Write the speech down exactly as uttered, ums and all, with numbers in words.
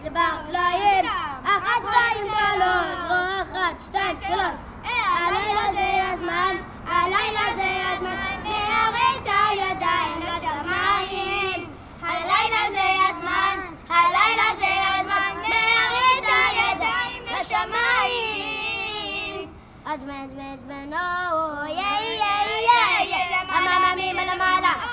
ברגליים, אחת, שתיים, שלוש, אחת, שתיים, שלוש. הלילה זה הזמן, הלילה זה הזמן, להרים את הידיים לשמיים. הלילה זה הזמן, הלילה זה הזמן, להרים את הידיים לשמיים. אדמת בנו, יא יא יא יא, המאמינים למעלה.